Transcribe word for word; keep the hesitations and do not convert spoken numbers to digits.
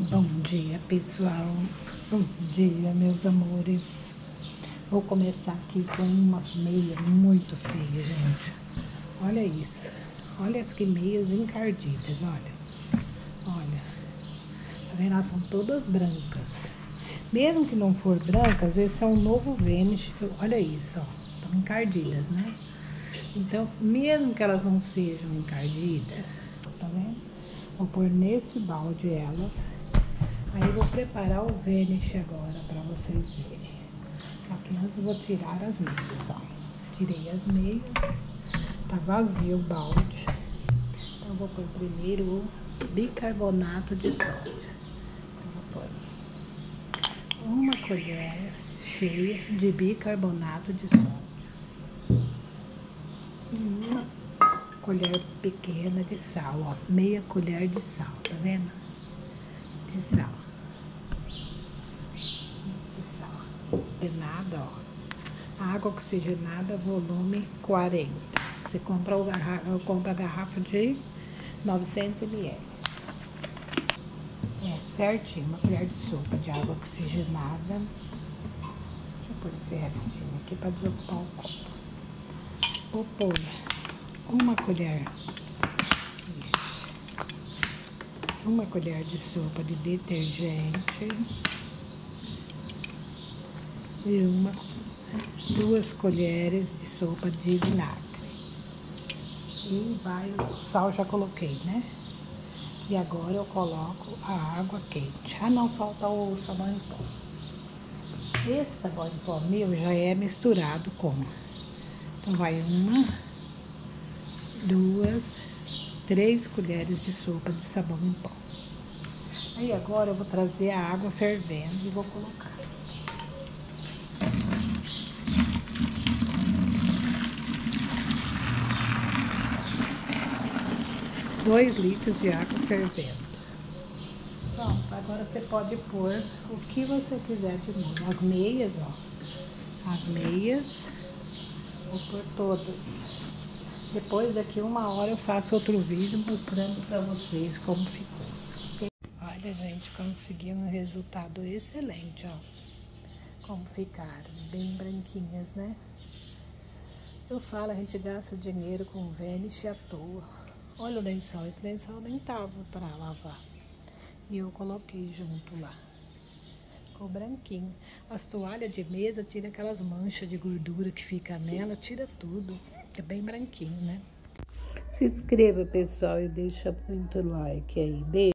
Bom dia, pessoal. Bom dia, meus amores. Vou começar aqui com umas meias muito feias, gente. Olha isso. Olha as que meias encardidas, olha. Olha. Tá vendo? Elas são todas brancas. Mesmo que não for brancas, esse é um novo Vanish. Olha isso, ó. Estão encardidas, né? Então, mesmo que elas não sejam encardidas, tá vendo? Vou pôr nesse balde elas. Aí eu vou preparar o Vanish agora pra vocês verem. Aqui antes eu vou tirar as meias, ó. Tirei as meias. Tá vazio o balde. Então eu vou pôr primeiro o bicarbonato de sódio. Eu vou pôr uma colher cheia de bicarbonato de sódio. E uma colher pequena de sal, ó. Meia colher de sal, tá vendo? De sal. De sal. Oxigenada, ó. Água oxigenada, volume quarenta. Você compra o garrafa, eu compro a garrafa de novecentos mililitros. É certinho, uma colher de sopa de água oxigenada. Deixa eu pôr esse restinho aqui para desocupar o copo. Vou pôr uma colher, uma colher de sopa de detergente e uma, duas colheres de sopa de vinagre. E vai, o sal já coloquei, né? E agora eu coloco a água quente. Ah, não, falta o sabão em pó. Esse sabão em pó meu já é misturado com. Então vai uma, duas, três colheres de sopa de sabão em pó. Aí agora eu vou trazer a água fervendo e vou colocar. Dois litros de água fervendo. Pronto, agora você pode pôr o que você quiser de novo. As meias, ó. As meias, vou pôr todas. Depois, daqui uma hora, eu faço outro vídeo mostrando pra vocês como ficou. Olha, gente, consegui um resultado excelente, ó. Como ficaram, bem branquinhas, né? Eu falo, a gente gasta dinheiro com Vanish à toa. Olha o lençol, esse lençol nem tava pra lavar. E eu coloquei junto lá. Ficou branquinho. As toalhas de mesa, tira aquelas manchas de gordura que fica nela, tira tudo. É bem branquinho, né? Se inscreva, pessoal, e deixa muito like aí. Beijo.